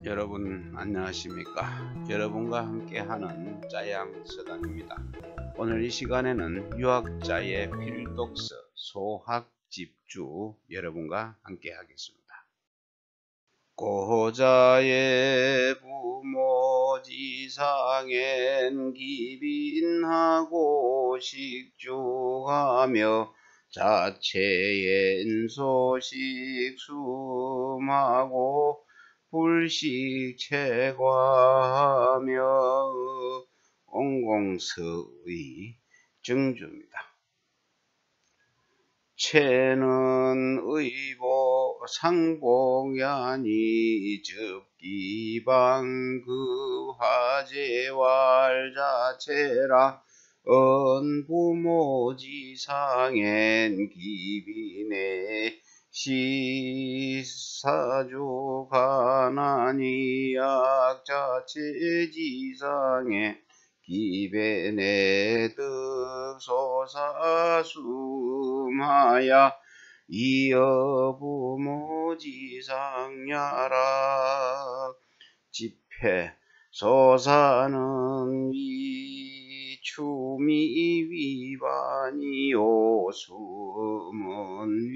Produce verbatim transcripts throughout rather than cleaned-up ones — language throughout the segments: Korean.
여러분 안녕하십니까? 여러분과 함께하는 짜양서당입니다. 오늘 이 시간에는 유학자의 필독서 소학집주 여러분과 함께하겠습니다. 고자의 부모지상엔 기빈하고 식주하며 자체엔 소식숨하고 불식체과하며 옹공서의 증주입니다. 체는 의보 상봉야니 접기방 그 화제왈 자체라 언부모지상엔 기빈에 시사주 가나니 약자체지상에 기변에 득소사숨하야 이어부모지상야라 집회 소사는 위추미 위반이요 숨은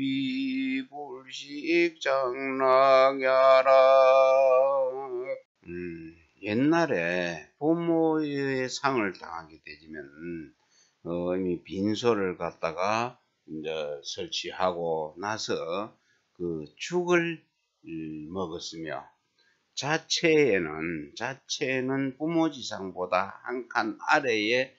위불식장락야라. 음, 옛날에 부모의 상을 당하게 되면 어, 이미 빈소를 갖다가 이제 설치하고 나서 그 죽을 먹었으며 자체에는 자체는 부모지상보다 한 칸 아래의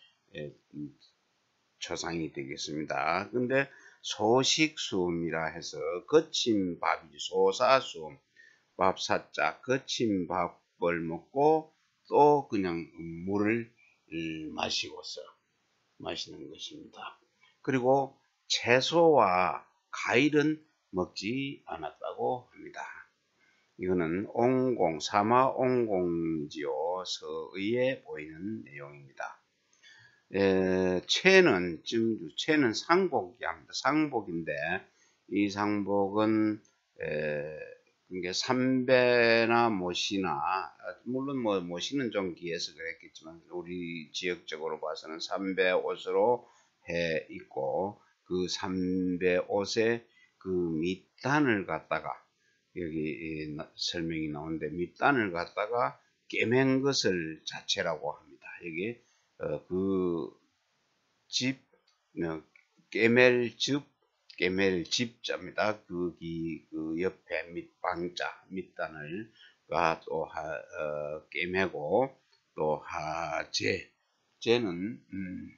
초상이 되겠습니다. 근데 소식수음이라 해서 거친 밥이 소사수음 밥사자 거친 밥을 먹고 또 그냥 물을 마시고서 마시는 것입니다. 그리고 채소와 과일은 먹지 않았다고 합니다. 이거는 옹공, 사마옹공지요 서의에 보이는 내용입니다. 에, 채는 증주, 채는 상복이 합니다. 상복인데 이 상복은 에, 이게 삼배나 모시나 물론 뭐 모시는 좀 기해서 그랬겠지만 우리 지역적으로 봐서는 삼배 옷으로 해 있고 그 삼배 옷에 그 밑단을 갖다가 여기 설명이 나오는데 밑단을 갖다가 깨맨 것을 자체라고 합니다. 여기 어, 그 집 어, 깨멜즙 깨멜 집자입니다. 거기 그 옆에 밑방자 밑단을 또 어, 깨매고 또 하제 제는 음,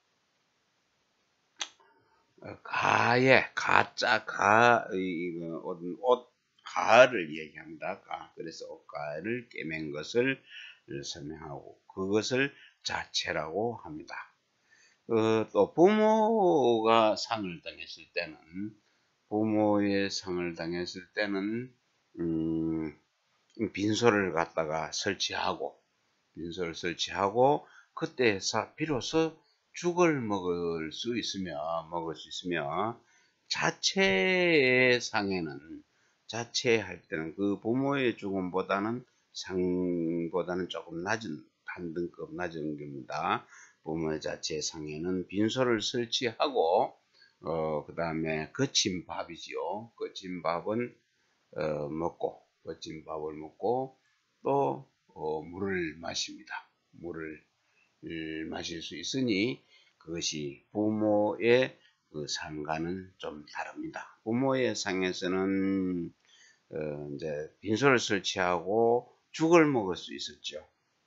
가에 가짜 가 이거 옷, 옷 가를 얘기합니다. 가 그래서 옷가를 깨맨 것을 설명하고 그것을 자체라고 합니다. 어, 또 부모가 상을 당했을 때는 부모의 상을 당했을 때는 음, 빈소를 갖다가 설치하고 빈소를 설치하고 그때 비로소 죽을 먹을 수 있으며 먹을 수 있으며 자체의 상에는 자체할 때는 그 부모의 죽음보다는 상보다는 조금 낮은 한 등급 낮은 겁니다. 부모 자체 상에는 빈소를 설치하고 어, 그 다음에 거친 밥이지요. 거친 밥은 어, 먹고 거친 밥을 먹고 또 어, 물을 마십니다. 물을 마실 수 있으니 그것이 부모의 그 상과는 좀 다릅니다. 부모의 상에서는 어, 이제 빈소를 설치하고 죽을 먹을 수 있었죠.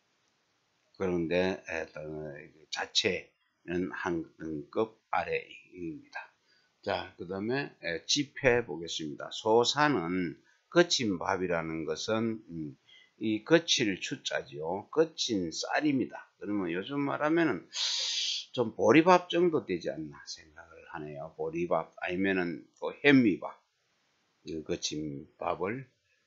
그런데 자체는 한 등급 아래입니다. 자, 그 다음에 집해 보겠습니다. 소사는 거친 밥이라는 것은 음, 이 거칠 추자지요. 거친 쌀입니다. 그러면 요즘 말하면은 좀 보리밥 정도 되지 않나 생각을 하네요. 보리밥 아니면은 또 현미밥, 거친 밥을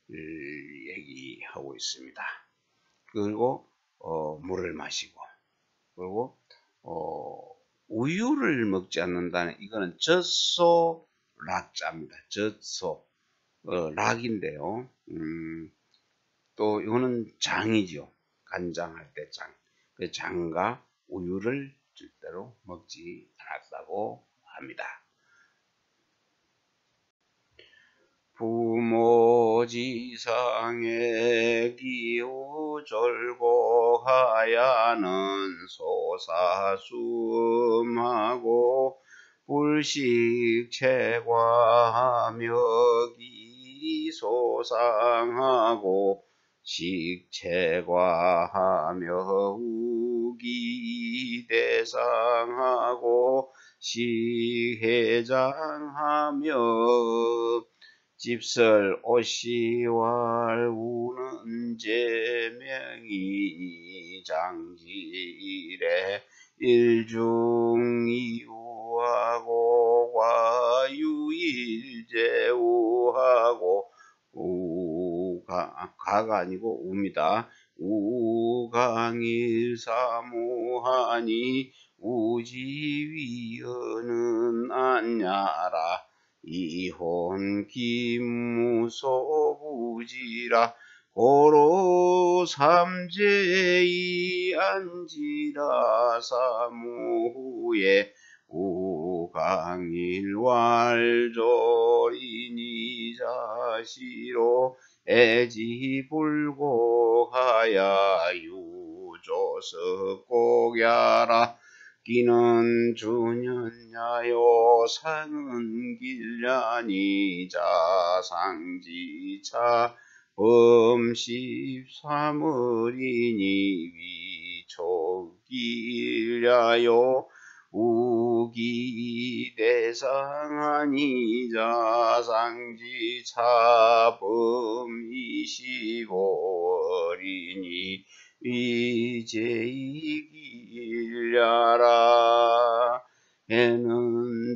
얘기하고 있습니다. 그리고 어, 물을 마시고 그리고 어, 우유를 먹지 않는다는 이거는 젖소 락자입니다. 젖소 어, 락인데요. 음, 또 이거는 장이죠. 간장할 때 장. 그 장과 우유를 절대로 먹지 않았다고 합니다. 부모지상에 기우절고하야는 소사숨하고 불식체과하며 기소상하고 식체과하며 우기대상하고 시해장하며 집설 오시왈 우는 제명이 장지일에 일중이우하고 과유일제우하고 우가 가가 아니고 우입니다. 우강일사무하니 우지위어는 안냐라. 이혼 기무소부지라 고로 삼재이 안지라 사무후에 우강일왈조이니 자시로 애지불고하야 유조석곡야라. 기는 주년야요 상은 길냐니 자상지차 범십삼월이니 위촉길야요 우기대상하니 자상지차 범이십오월이니 위제이길야라. 해는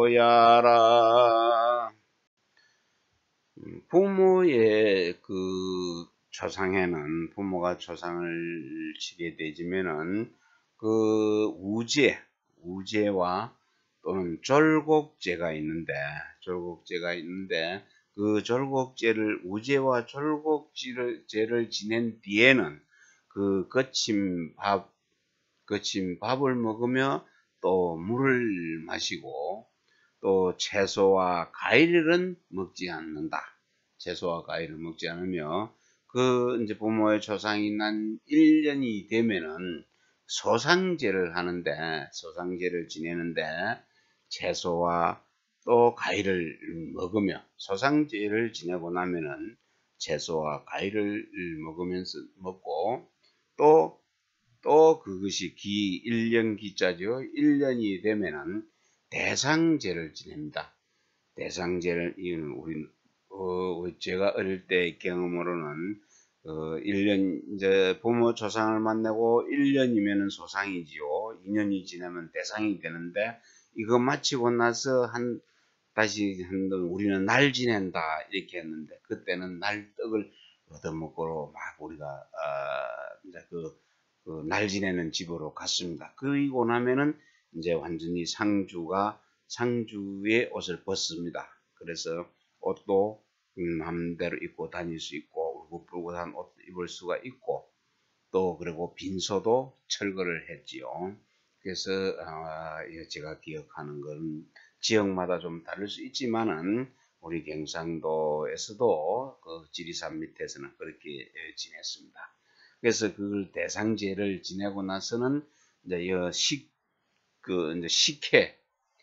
초야라. 부모의 그 초상에는 부모가 초상을 치게 되지면은 그 우제, 우제와 또는 졸곡제가 있는데, 졸곡제가 있는데 그 졸곡제를 우제와 졸곡제를 지낸 뒤에는 그 거친 밥, 거친 밥을 먹으며 또 물을 마시고 또 채소와 과일은 먹지 않는다. 채소와 과일을 먹지 않으며 그 이제 부모의 초상이 난 일 년이 되면은 소상제를 하는데 소상제를 지내는데 채소와 또 과일을 먹으며 소상제를 지내고 나면은 채소와 과일을 먹으면서 먹고 또 또 그것이 기 일 년 기자죠. 일 년이 되면은 대상제를 지냅니다. 대상제를 우리 어, 제가 어릴 때 경험으로는 어, 일 년 이제 부모 조상을 만나고 일 년이면은 소상이지요. 이 년이 지나면 대상이 되는데 이거 마치고 나서 한 다시 한 우리는 날 지낸다 이렇게 했는데 그때는 날떡을 얻어먹고 막 우리가 어, 이제 그, 그 날 지내는 집으로 갔습니다. 그리고 나면은 이제 완전히 상주가 상주의 옷을 벗습니다. 그래서 옷도 마음대로 입고 다닐 수 있고 울긋불긋한 옷 입을 수가 있고 또 그리고 빈소도 철거를 했지요. 그래서 어, 제가 기억하는 건 지역마다 좀 다를 수 있지만은 우리 경상도에서도 그 지리산 밑에서는 그렇게 지냈습니다. 그래서 그 대상제를 지내고 나서는 이제 식, 그 이제 식혜,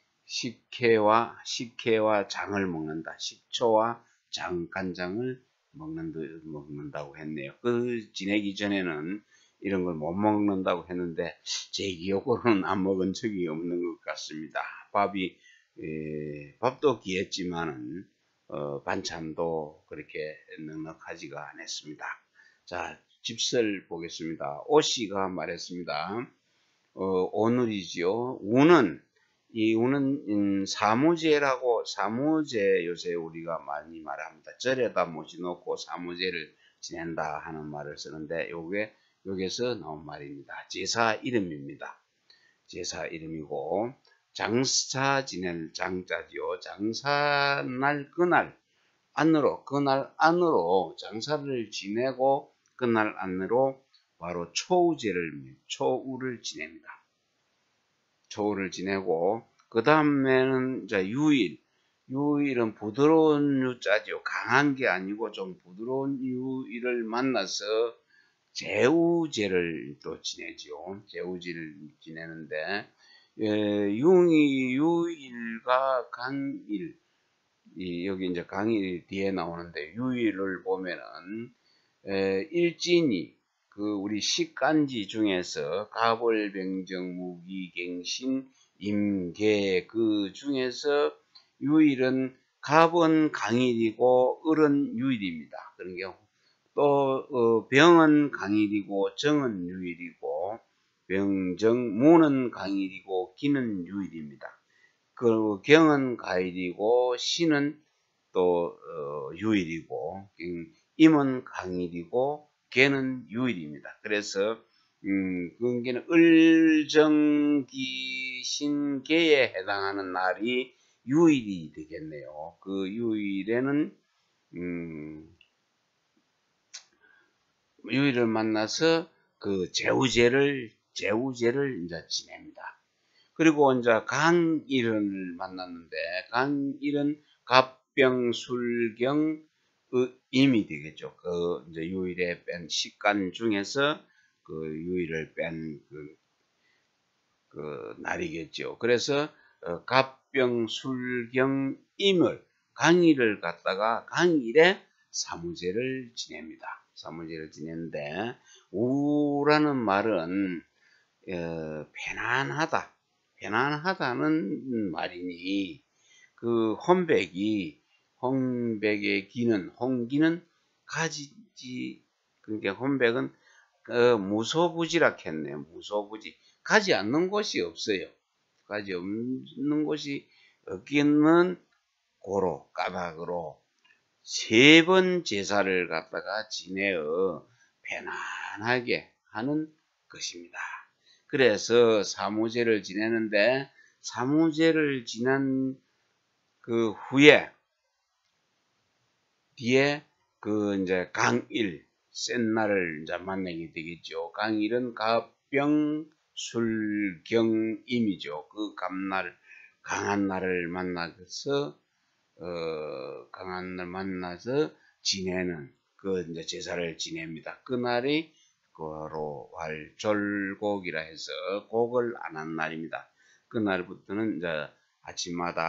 식혜와 식혜와 장을 먹는다. 식초와 장, 간장을 먹는다, 먹는다고 했네요. 그 지내기 전에는 이런 걸 못 먹는다고 했는데 제 기억으로는 안 먹은 적이 없는 것 같습니다. 밥이 에, 밥도 귀했지만은 어, 반찬도 그렇게 넉넉하지가 않았습니다. 자, 집설 보겠습니다. 오씨가 말했습니다. 어, 오늘이지요. 우는 이 우는 음, 사무제라고 사무제 요새 우리가 많이 말합니다. 절에다 모셔놓고 사무제를 지낸다 하는 말을 쓰는데 요게 여기서 나온 말입니다. 제사 이름입니다. 제사 이름이고 장사 지낼 장자지요. 장사날 그날 안으로, 그날 안으로 장사를 지내고 그날 안으로 바로 초우제를, 초우를 지냅니다. 초우를 지내고 그 다음에는 이제 유일, 유일은 부드러운 유자죠. 강한 게 아니고 좀 부드러운 유일을 만나서 제우제를 또 지내죠. 제우제를 지내는데 예, 융이 유일과 강일, 이 여기 이제 강일 뒤에 나오는데 유일을 보면은 에, 일진이 그 우리 식간지 중에서 가벌병정 무기갱신 임계 그 중에서 유일은 갑은 강일이고 을은 유일입니다. 그런 경우 또 어, 병은 강일이고 정은 유일이고 병정 무는 강일이고 기는 유일입니다. 그 경은 가일이고 신은 또 어, 유일이고 임은 강일이고 개는 유일입니다. 그래서 음, 그게는 을정기 신계에 해당하는 날이 유일이 되겠네요. 그 유일에는 음, 유일을 만나서 그 제우제를 제우제를 이제 지냅니다. 그리고 이제 강일을 만났는데 강일은 갑병술경 임이 되겠죠. 그 이제 유일에 뺀 식간 중에서 그 유일을 뺀 그, 그 날이겠죠. 그래서 어, 갑병술경 임을 강일을 갖다가 강일에 사무제를 지냅니다. 사무제를 지내는데 우라는 말은 어, 편안하다. 편안하다는 말이니 그 혼백이 홍백의 기는 홍기는 가지지 그러니까 혼백은 어, 무소부지락했네요. 무소부지 가지 않는 곳이 없어요. 가지 없는 곳이 없기는 고로 까닭으로 세 번 제사를 갖다가 지내어 편안하게 하는 것입니다. 그래서 사무제를 지내는데 사무제를 지난 그 후에 뒤에 그 이제 강일 센 날을 이제 만나게 되겠죠. 강일은 갑병술경임이죠. 그 감날 강한 날을 만나서 어, 강한 날 만나서 지내는 그 이제 제사를 지냅니다. 그 날이 고로 활절곡이라 해서 곡을 안 한 날입니다. 그 날부터는 이제 아침마다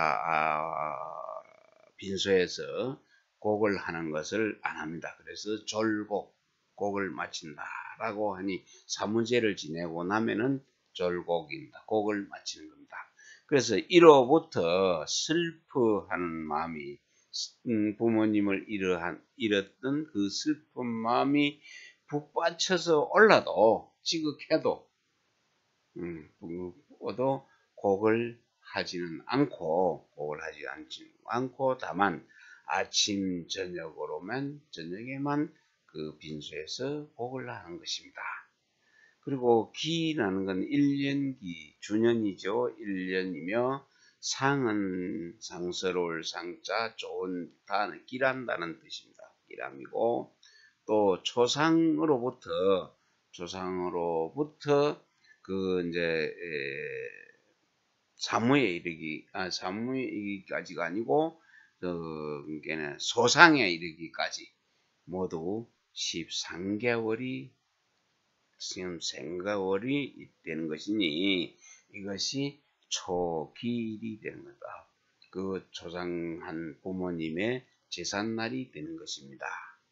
아, 빈소에서 곡을 하는 것을 안 합니다. 그래서 절곡, 곡을 마친다라고 하니 사무제를 지내고 나면은 절곡입니다. 곡을 마치는 겁니다. 그래서 일호부터 슬퍼하는 마음이 음, 부모님을 잃어한, 잃었던 그 슬픈 마음이 북받쳐서 올라도 지극해도 음, 도 곡을 하지는 않고 곡을 하지 않지 않고 다만 아침 저녁으로만 저녁에만 그 빈소에서 곡을 하는 것입니다. 그리고 기라는 건 일년기, 주년이죠. 일년이며 상은 상스러울 상자, 좋은 다는 기란다는 뜻입니다. 기람이고 또 초상으로부터 초상으로부터 그 이제 에, 사무에 이르기, 아, 사무에 이르기까지가 아니고 그 소상에 이르기까지 모두 십삼 개월이 지금 생가월이 되는 것이니 이것이 초기일이 되는 거다. 그 조상한 부모님의 제삿날이 되는 것입니다.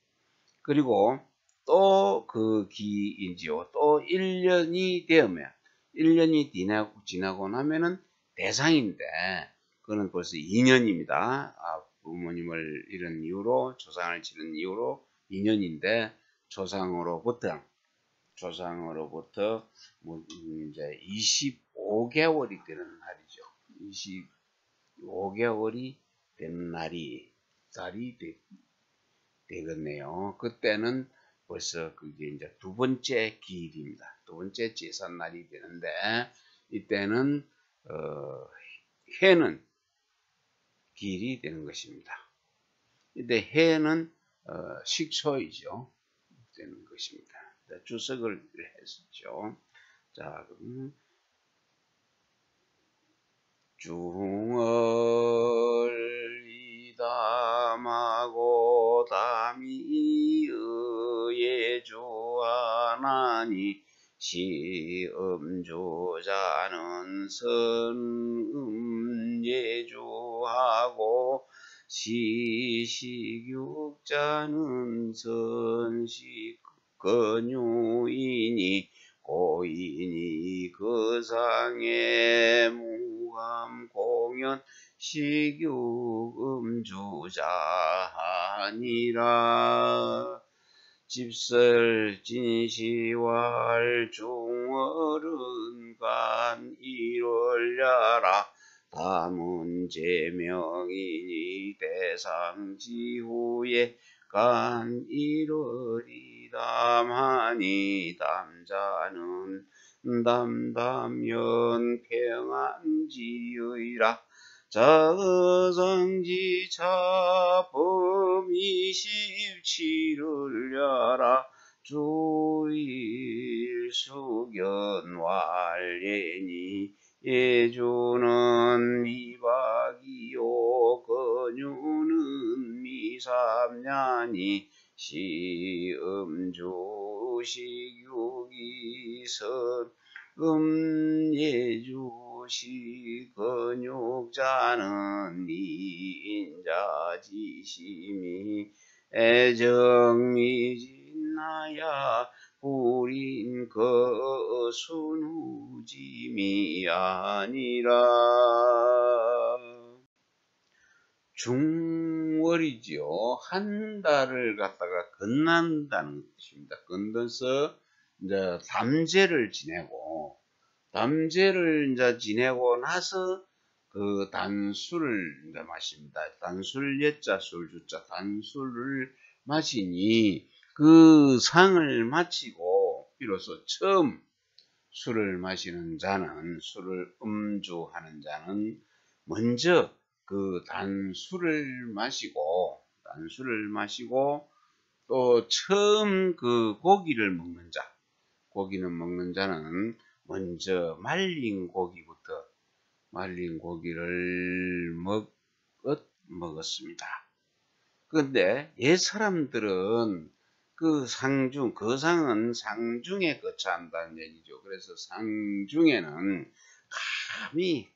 그리고 또 그 기이지요. 또 일 년이 되면 일 년이 지나고, 지나고 나면은 대상인데 그거는 벌써 이 년입니다. 아, 부모님을 잃은 이후로 조상을 치른 이후로 이 년인데 조상으로부터 조상으로부터 뭐 이제 이십오 개월이 되는 날이죠. 이십오 개월이 되는 날이 날이 되, 되겠네요. 그때는 벌써 그게 이제 두 번째 기일입니다. 두 번째 제삿날이 되는데 이때는 어, 해는 기일이 되는 것입니다. 근데 해는 어, 식초이죠. 되는 것입니다. 주석을 했었죠. 자, 그럼 중을 이담하고 담이 의에 주하나니 시음주자는 선음예주하고 시식육자는 선식건유이니 고인이 그 상에 무함 공연 식유음주자하니라. 집설 진시왈 중월은 간 일월야라. 다문 제명이니 대상지후에 간 일월이담하니 담자는 담담연 평안지의라. 자의성지차 범이십칠을 야라. 주일 수견왈례니 예주는 이박이요 건유는 미삼냐니 시음주 식육이선 음예주시 건육자는 이인자지심이 애정미진나야 불인 거순우짐이 아니라. 중월이지요. 한 달을 갖다가 건넌다는 뜻입니다. 건너서 이제 담제를 지내고, 담제를 이제 지내고 나서 그 단술을 이제 마십니다. 단술 예자 술 주자 단술을 마시니 그 상을 마치고 비로소 처음 술을 마시는 자는, 술을 음주하는 자는 먼저 그 단술을 마시고, 단술을 마시고 또 처음 그 고기를 먹는 자, 고기는 먹는 자는 먼저 말린 고기부터, 말린 고기를 먹, 먹었습니다. 그런데 옛 사람들은 그 상중, 그 상은 상중에 거처한다는 얘기죠. 그래서 상중에는 감히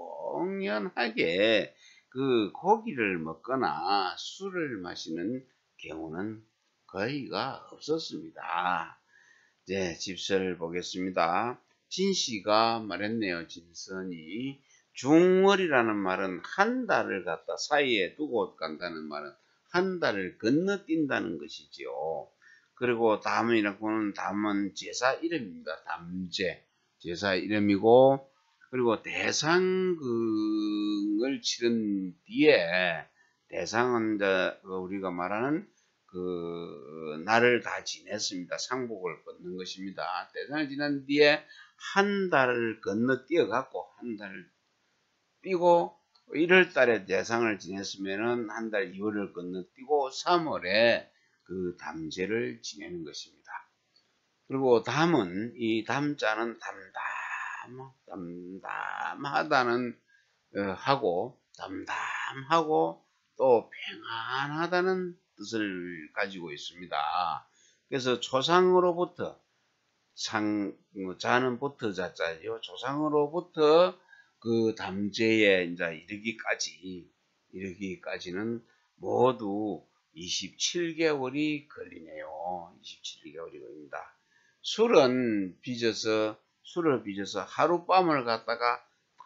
공공연하게 그 고기를 먹거나 술을 마시는 경우는 거의가 없었습니다. 이제 집설을 보겠습니다. 진씨가 말했네요. 진선이. 중월이라는 말은 한 달을 갖다 사이에 두고 간다는 말은 한 달을 건너뛴다는 것이지요. 그리고 담이라고는 담은 제사 이름입니다. 담제. 제사 이름이고, 그리고 대상을 치른 뒤에, 대상은 우리가 말하는 그 날을 다 지냈습니다. 상복을 걷는 것입니다. 대상을 지난 뒤에 한 달을 건너뛰어 갖고, 한 달을 뛰고 일월 달에 대상을 지냈으면은 한 달 이월을 건너뛰고 삼월에 그 담제를 지내는 것입니다. 그리고 담은, 이 담자는 담담, 담담하다는 어, 하고 담담하고 또 평안하다는 뜻을 가지고 있습니다. 그래서 초상으로부터, 상, 자는 부터 자자죠. 초상으로부터 그 담제에 이제 이르기까지, 이르기까지는 모두 이십칠 개월이 걸리네요. 이십칠 개월이 걸립니다. 술은 빚어서, 술을 빚어서 하룻밤을 갖다가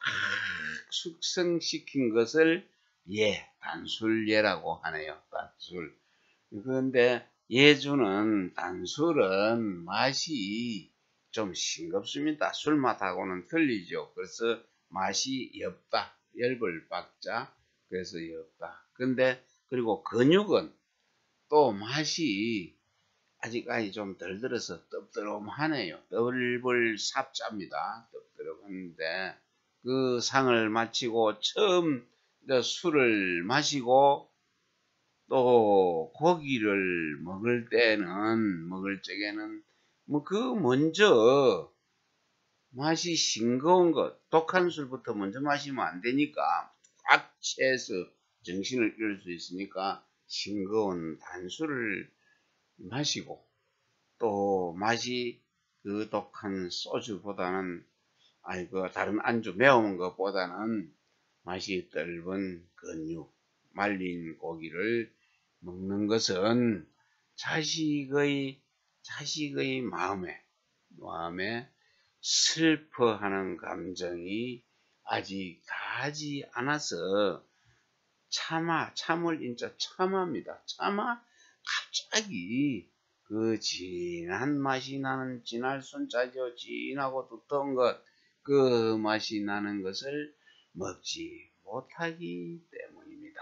숙성시킨 것을 예, 단술예라고 하네요. 단술. 그런데 예주는, 단술은 맛이 좀 싱겁습니다. 술맛하고는 틀리죠. 그래서 맛이 엽다. 열벌 박자. 그래서 엽다. 근데 그리고 근육은 또 맛이 아직까지 좀 덜 들어서 떡드름하네요. 덜벌 삽자입니다. 떡드름한데 그 상을 마치고 처음 술을 마시고 또 고기를 먹을 때는 먹을 적에는 뭐 그 먼저 맛이 싱거운 것, 독한 술부터 먼저 마시면 안 되니까 꽉 채서 정신을 잃을 수 있으니까 싱거운 단술을 마시고, 또 맛이 그 독한 소주보다는 아니 그 다른 안주 매운 것보다는 맛이 떫은 근육, 말린 고기를 먹는 것은 자식의 자식의 마음에 마음에 슬퍼하는 감정이 아직 다하지 않아서 참아, 참을 인자 참합니다. 참아 갑자기 그 진한 맛이 나는 진할 순자죠. 진하고 두터운 것, 그 맛이 나는 것을 먹지 못하기 때문입니다.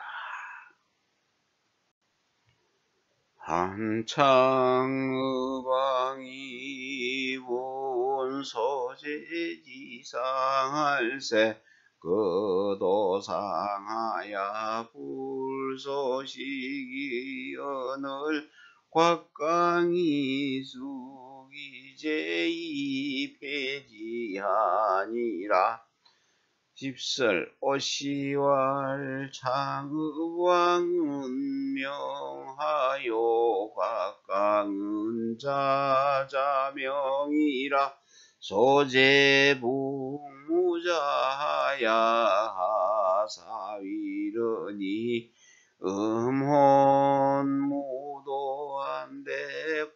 한창의방이 본소재지상할세 그도상하야 불소식이 어늘 곽강이 수기제이 폐지하니라. 집설 오시왈 창의왕은 명하여 곽강은 자자명이라. 소재북무자야 사위르니 음혼무도한대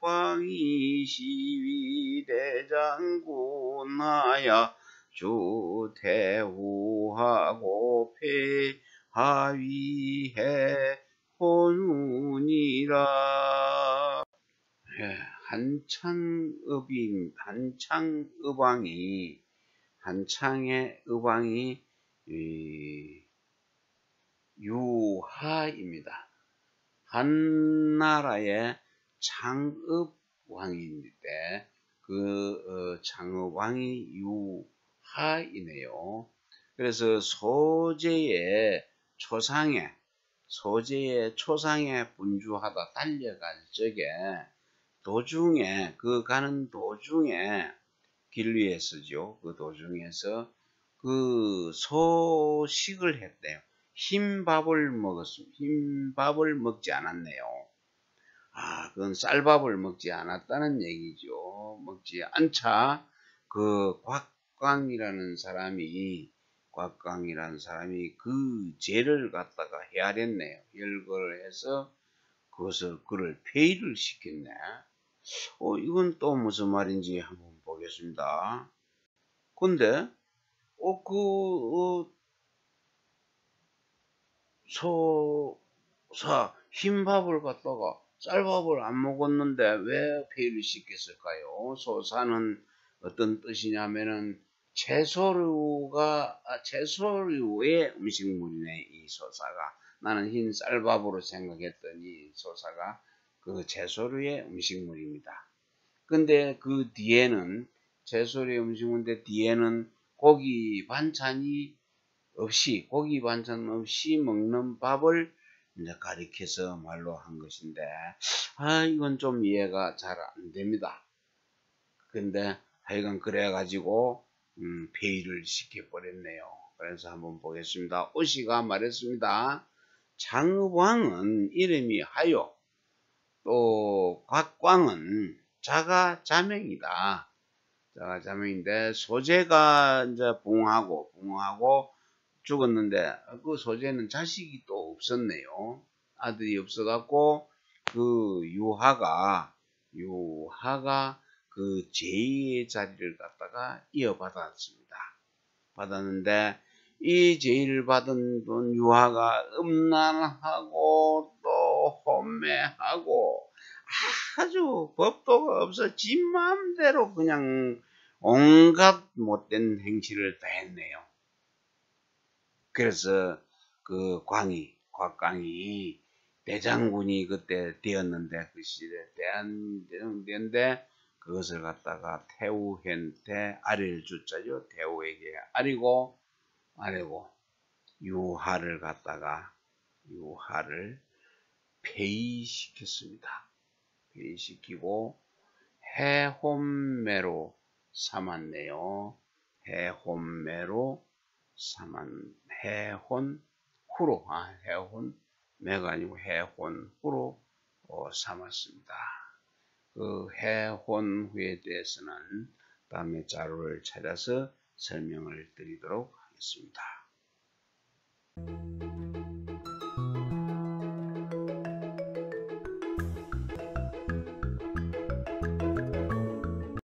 광이시위대장군하야 주태후하고 폐하위해 혼운이라. 예, 한창읍인 한창의방이 한창의 의방이 유하입니다. 한나라의 창읍왕인데 그 어, 창읍왕이 유하이네요. 그래서 소재의 초상에 소재의 초상에 분주하다 달려갈 적에 도중에 그 가는 도중에 길 위에 서죠. 그 도중에서 그 소식을 했대요. 흰밥을 먹었습니다. 흰밥을 먹지 않았네요. 아, 그건 쌀밥을 먹지 않았다는 얘기죠. 먹지 않자 그 곽광이라는 사람이 곽광이라는 사람이 그 죄를 갖다가 헤아렸네요. 열거를 해서 그것을 그를 폐위를 시켰네. 어, 이건 또 무슨 말인지 한번 보겠습니다. 근데 어, 그 어, 소사 흰밥을 갖다가 쌀밥을 안 먹었는데 왜 폐위를 시켰을까요? 소사는 어떤 뜻이냐면은 채소류가 아, 채소류의 음식물이네. 이 소사가 나는 흰 쌀밥으로 생각했더니 소사가 그 채소류의 음식물입니다. 근데 그 뒤에는 채소류의 음식물인데 뒤에는 고기 반찬이 없이 고기 반찬 없이 먹는 밥을 이제 가리켜서 말로 한 것인데, 아 이건 좀 이해가 잘 안 됩니다. 근데 하여간 그래 가지고 음, 폐위를 시켜 버렸네요. 그래서 한번 보겠습니다. 오씨가 말했습니다. 창의왕은 이름이 하요, 또 곽광은 자가 자명이다. 자가 자명인데 소재가 이제 붕하고 붕하고 죽었는데 그 소재는 자식이 또 없었네요. 아들이 없어갖고 그 유하가 유하가 그 제이의 자리를 갖다가 이어받았습니다. 받았는데 이 제의를 받은 분 유하가 음란하고 또 혼매하고 아주 법도가 없어 지 마음대로 그냥 온갖 못된 행실을 다 했네요. 그래서 그 광이 곽광이 대장군이 그때 되었는데 그 시대에 대한대인데 그것을 갖다가 태우한테 아릴 주자죠. 태우에게 아리고 아래고 유하를 갖다가 유하를 폐위시켰습니다. 폐위시키고 해혼매로 삼았네요. 해혼매로 삼은 해혼 후로 아, 해혼 매가 아니고 해혼 후로 어, 삼았습니다. 그 해혼 후에 대해서는 다음에 자료를 찾아서 설명을 드리도록 하겠습니다.